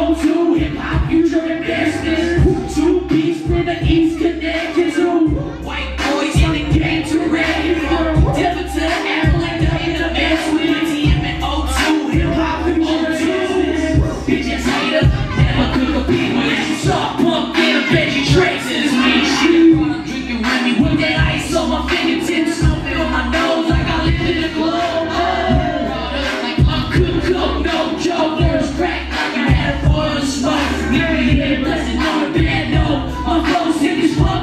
O2, hip-hop, future, and business. Two beats from the east connected to white boys in the game to rap. From Denver to the Avalanche, in the mess with TM and O2, hip-hop, future, and business. Bitches hater, never could compete with you. Soft punk, get a veggie trace in this mean shit. I'm drinking Remy with that ice on my fingertips. Smoking on my nose like I live in a globe. No joke, there's crack like I had a for the smoke. Nigga, yeah, blessing on a bad note. My flow sick as fuck,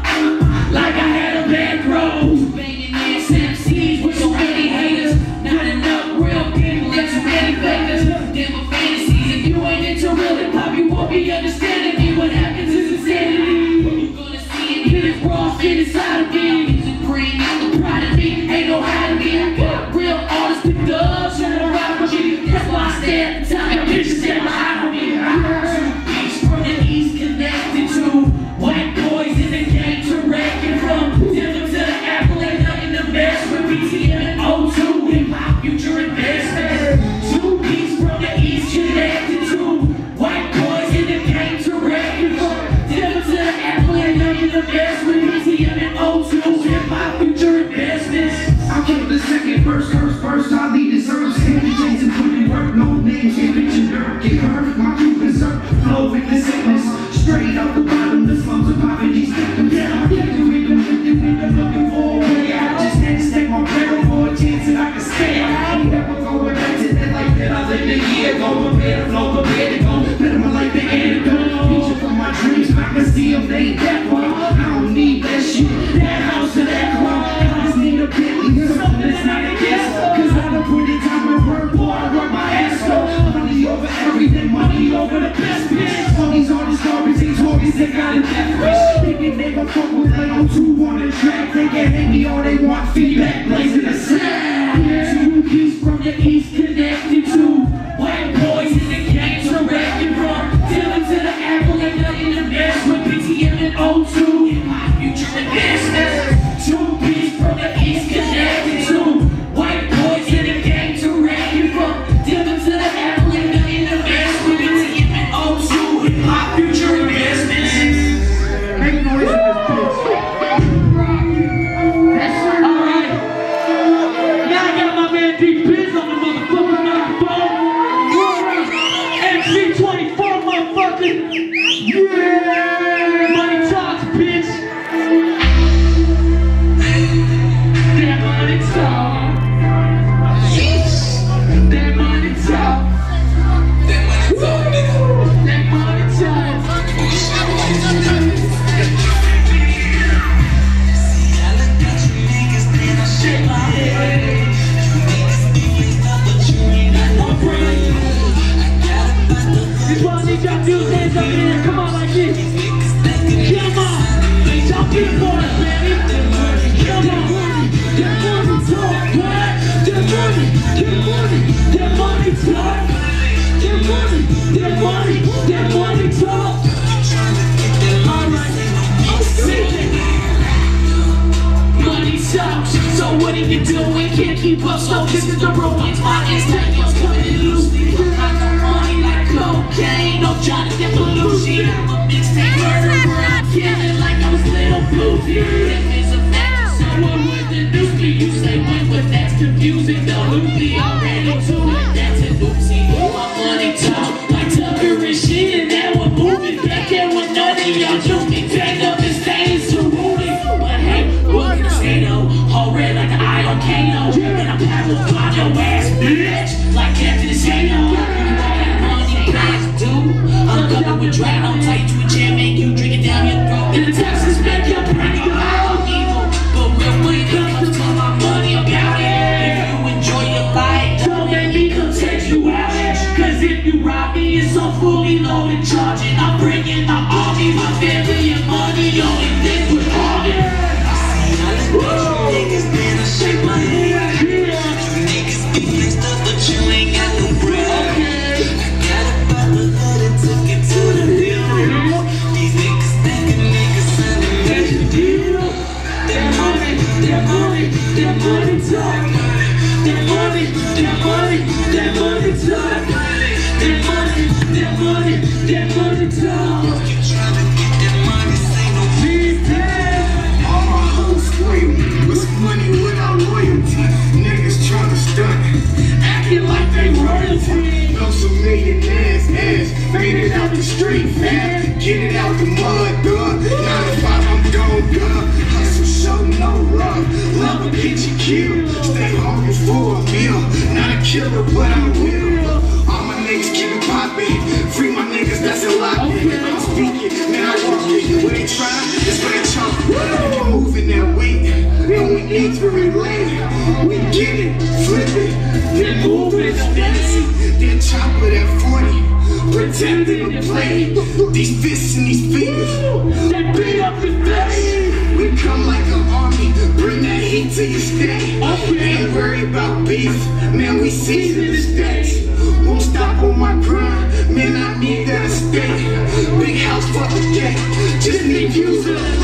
like I had a bad road. Banging ass MCs with so many haters. Not enough real people and too many fakers. Denver fantasies, if you ain't into real hip-hop, you won't be understanding me. What happens is insanity. You gonna see it, get it raw, fit inside of me. Music bring out the pride of me, ain't no hiding me. I got real artists picked up, trying to rock with me. That's why I stand at the time and pictures in my eye for me. Two beats from the east connected to white boys in the game to wrecking. From Denver to the Avalanche, nothing to mess with. BTM and O2, hip-hop, future, and business. Two beats from the east connected to white boys in the game to wrecking. From Denver to the Avalanche, nothing to mess with. BTM and O2, hip-hop, future, and business. I killed the second verse, first I lead this earth. Sandy Jason put in work, no names, can't mention dirt. Get hurt, my crew berserk, flow with the sickness. Straight out the bottom, the slums of poverty. Yeah, I can't do it, I'm looking for a way out. Just had to stake my prayer for a chance that I can stay out. I ain't never going back to that life that I lived a year ago. Prepare to flow, prepare to go, better my life than antidote. Reaching for my dreams, I can see them, they ain't that far. I don't need that shit, that house or that car. I just need a Bentley, something that's not a guess. Cause I done put in time and work, boy, I work my ass off. Money over everything, money over the best bitch. All these artists, garbage, they talkies, they got a death wish. Thinking they gon' fuck with like O2 on the track. They can hate me all they want, feedback, blazing the sound. Two beats from the east connected to white boys in the game to wrecking. From Denver to the Avalanche, nothing to mess with. BTM and O2, hip-hop, future, and business. Two beats from the east connected to white boys in the game to wrecking. From Denver to the Avalanche, nothing to mess with. BTM and O2, hip-hop, future, and business. Make noise in this bitch. Alright, now I got my man D-Biz on the motherfucking microphone. MC24, motherfucker. Yeah! Money talks, bitch. That money talk. That money talk. That money talk. Shake my head. I'm brave. This one need y'all do hands up in here. Come on like this. Come on. Y'all get for it, baby. Come on. That money talk, what? That money talk. That money talk. Alright. Money talks. So what are you doing? Can't keep up, so this is the ruins. My Instagram's coming loose. I got money like cocaine. No Jonathan Belushi. I'm a mixtape murderer. I'm killing like I was Little Booty. If it's a fact, so what would the news be? You say when, but that's confusing. The loopy already to it. That's an oopsie. My money talk like Tucker and shit. And now we're moving back there with none of y'all do me. Back up and stay so rooted. But hey, what can I say though? All red like an eye on Kano. And I'm Pablo on your ass, bitch. Like Captain Sano. Money guys do. I'm covered with dry. I'm tight to a chair, make you drink it down your throat. And the Texas make your brain go out evil. But real money comes to my money about it. If you enjoy your life, don't make me come take you out. Cause if you rob me, it's so fully loaded charging. I'm bringing my army, my family, and money. Only thing with all it. Niggas, man, I shake my head. You niggas be mixed up, but you ain't got no bread. I got up out the hood and took it to the hill. These niggas thinking niggas selling that deal. That money talk. That money talk. That money that money talk. You tryna get that money, say no Big All my hoes spoil me. What's money without loyalty? Niggas tryna stunt, acting like they royalty. know some millionaires ass, made it out the street fast, get it out the mud, dog. 9 to 5, I'm gone, dog. Hustle, show no love, love will get you killed. Stay hungry for a meal, not a killer, but I will. All my niggas keep it poppin', free my niggas that's a lot. I'm speaking, man, I walk it. When they try, that's when they chop. You're moving that weight, and we enter it late. We get it, flip it, then move it, fantasy. Then chop it at 40, protecting the plate. These fists and these fingers, They beat up the face. we come like an army, bring that heat to your state. Ain't worried about beef, man, we season the stakes. Won't stop on my grind, man, I need that estate. Big house for the gate, just need views of the